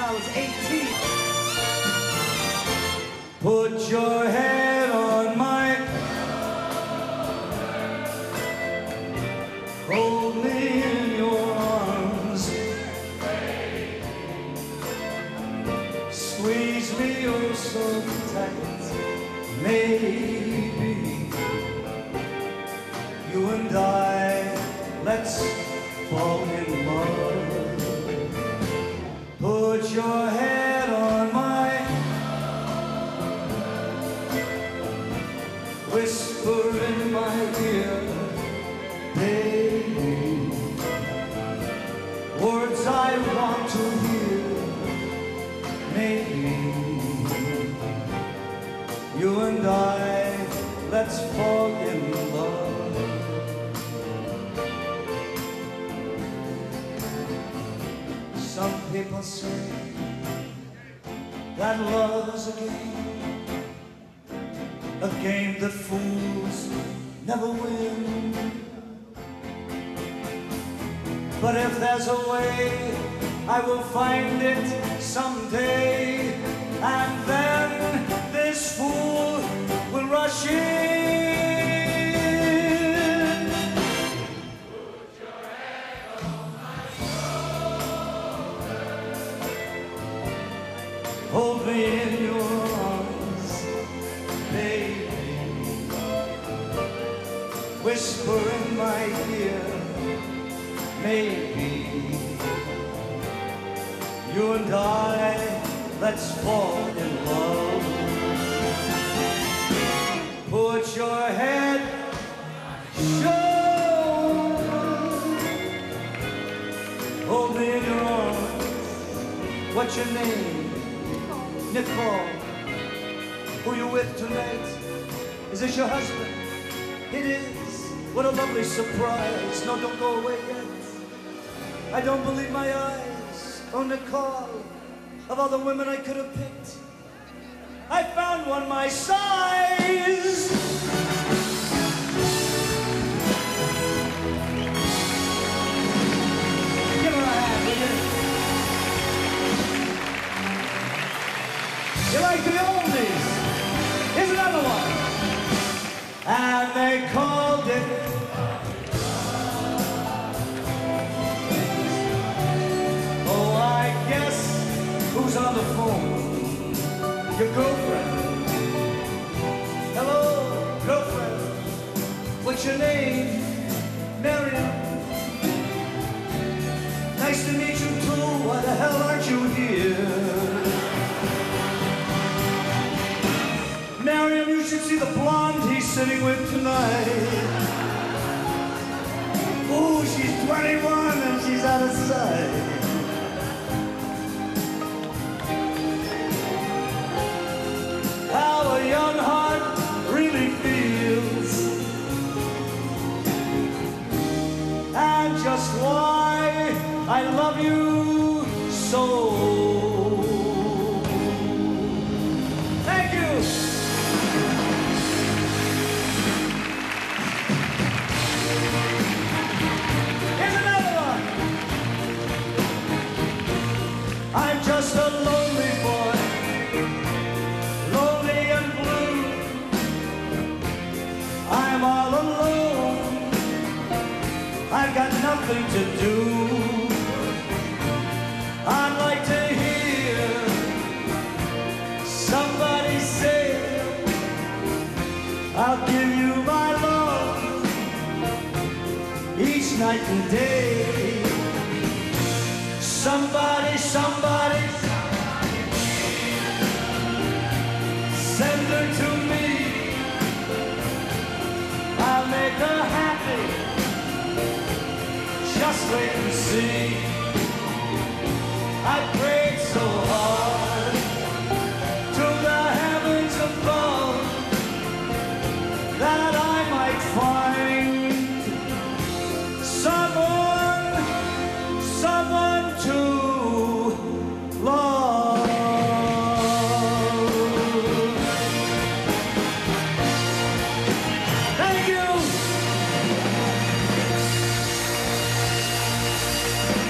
I was 18. Put your head on my, hold me in your arms, squeeze me oh so tight. Maybe you and I, let's fall in love. Put your head on my, whisper in my ear, baby, words I want to hear. Maybe you and I, let's fall in love. Some people say that love is a game that fools never win. But if there's a way, I will find it someday, and then this fool will rush in. Put your head on my shoulder, hold me in your arms, baby, whisper in my ear, maybe you and I, let's fall in love. Put your head, shoulder, hold me in your arms. What's your name? Nicole. Who you with tonight? Is this your husband? It is. What a lovely surprise. No, don't go away yet. I don't believe my eyes. Oh, Nicole, of all the women I could have picked, I found one my size. Give her a hand, will you? You like the oldies? Here's another one. And they called it who's on the phone? Your girlfriend. Hello, girlfriend. What's your name? Marion. Nice to meet you too. Why the hell aren't you here? Marion, you should see the blonde he's sitting with tonight. Ooh, she's 21 and she's out of sight. How a young heart really feels, and just why I love you so. Thank you. Here's another one. I'm just a lonely boy, I'm all alone, I've got nothing to do. I'd like to hear somebody say, I'll give you my love each night and day. Somebody, somebody, send her to me. I'll make her happy. Just wait and see. I prayed so hard to the heavens above that I might find someone to love. Thank you.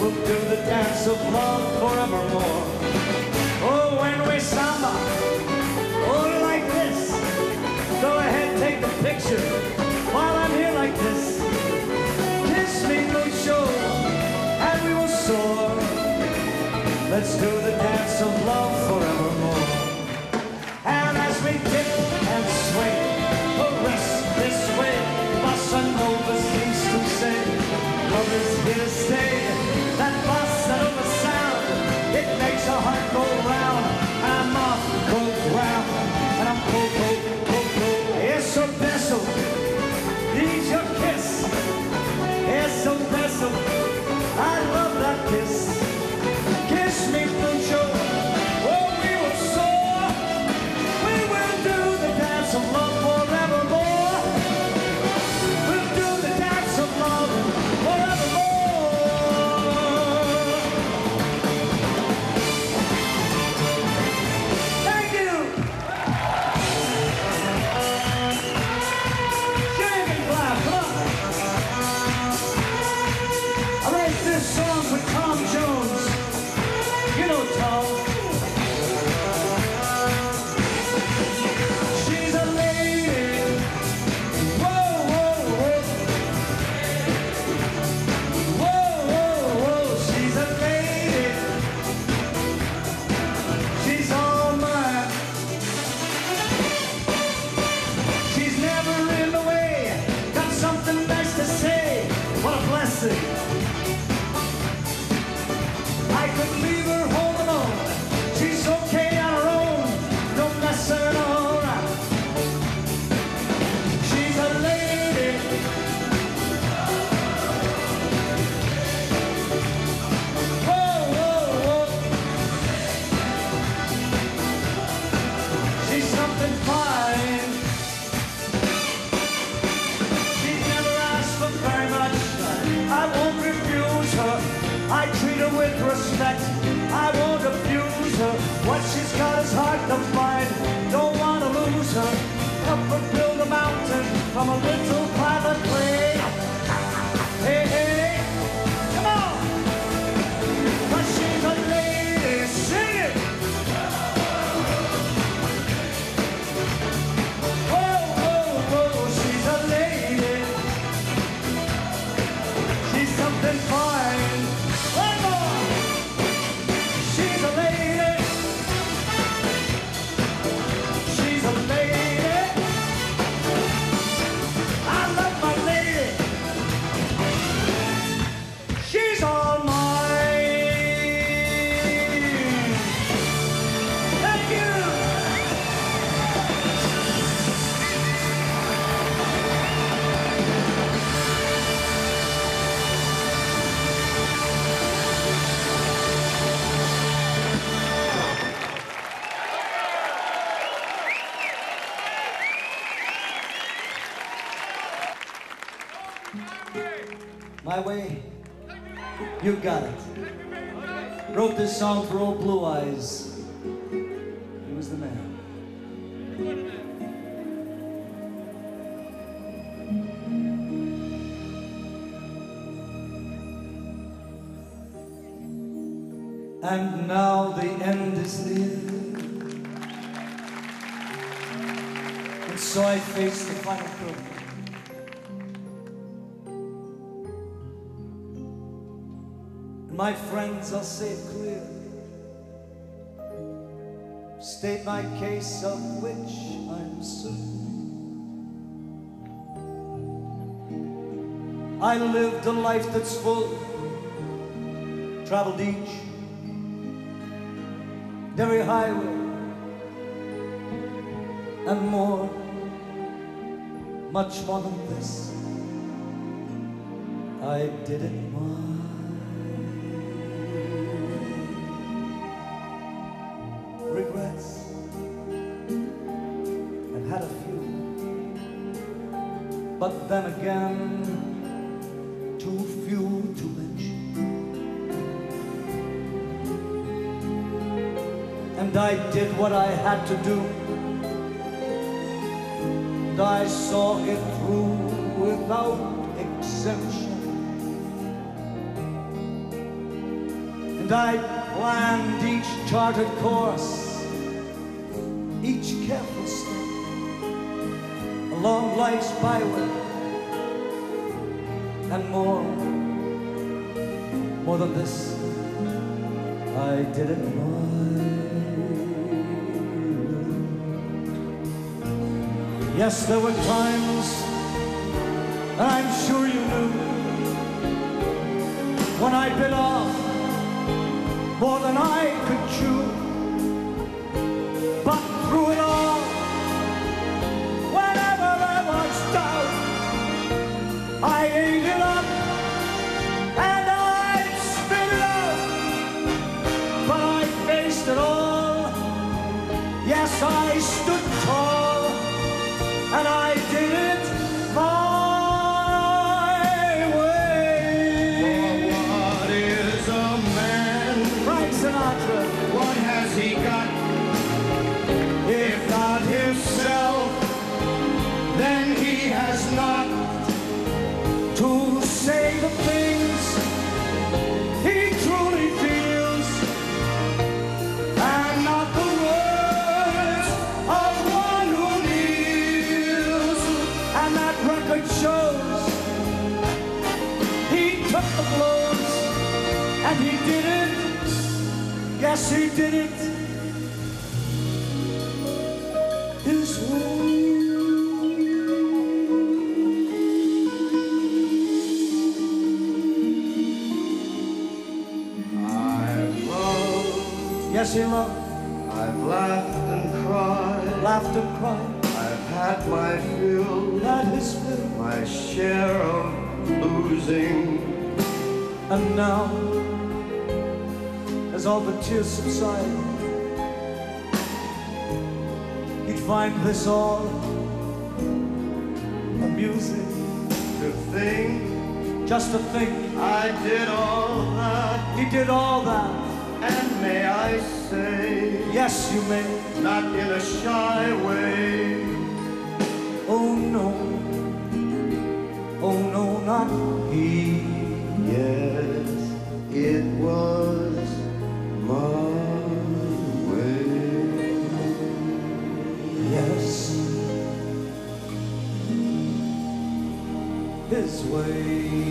we'll do the dance of love forevermore. Oh, when we samba, oh, like this. Go ahead, take the picture while I'm here like this. Kiss me mucho, and we will soar. Let's do the dance of love forevermore. And as we dip and sway, caress this way, bossa nova seems to say, love is here to stay. That bossa nova sound, it makes our heart go round. And I'm off, go round, and I'm go. Eso beso, need your kiss. Eso beso, I love that kiss. Kiss me mucho, oh we will soar. We will do the dance of love forevermore. We'll do the dance of love forevermore. Thank you. This song with Tom Jones. You know Tom. She's a lady. Whoa, whoa, whoa. Whoa, whoa, whoa. She's a lady. She's all mine. She's never in the way. Got something nice to say. What a blessing. I could leave her home alone. She's okay on her own. Don't mess her around. She's a lady. Whoa, whoa, whoa. She's something fine. She's never asked for very much. I won't refuse her. I treat her with respect. I won't abuse her. What she's got is hard to find. Don't want to lose her. Help her build a mountain from a little private plane. Hey, hey, come on. But she's a lady. Sing it. Whoa, whoa, whoa. She's a lady. She's something fine. One more. She's a lady. She's a lady. I love my lady. She's all mine. Thank you. My way, you got it. Wrote this song for old Blue Eyes. He was the man. And now the end is near, and so I face the final curtain. My friends, I'll say it clear, state my case of which I'm certain. I lived a life that's full, traveled each and every highway and more, much more than this. I did it my regrets, and had a few, but then again, too few to mention. And I did what I had to do, and I saw it through without exemption. And I planned each charted course, each careful step along life's byway, and more than this, I did it my way. Yes, there were times, and I'm sure you knew, when I bit off more than I could chew. But through it all, whenever there was doubt, I ate it up and I spit it out. But I faced it all. Yes, I stood tall, and I did it my way. What is a man? Frank Sinatra. What has he got? If not himself, then he has not. To say the things he truly feels, and not the words of one who kneels. And that record shows he took the blows, and he did it. Yes, he did it his way. Yes, he loved. I've laughed and cried. Laughed and cried. I've had my fill. Had his fill. My share of losing. And now, as all the tears subside, he'd find this all amusing. To think, Just to think, I did all that. he did all that. And may I say, Yes, you may. not in a shy way. Oh no, not he. Yes, it was my way. Yes, his way.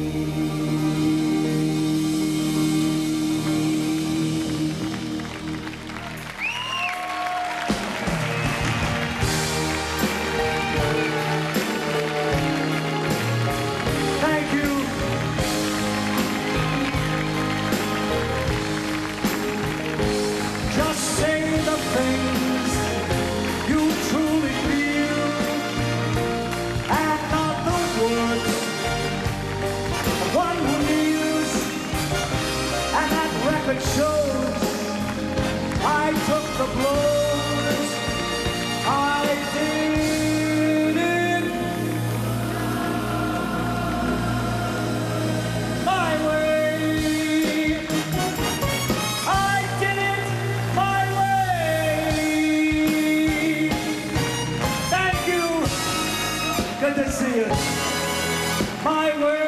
Things you truly feel, and not the words of one who kneels. And that record shows I took the blows. I did it my way. I did it my way. Good to see you. My word.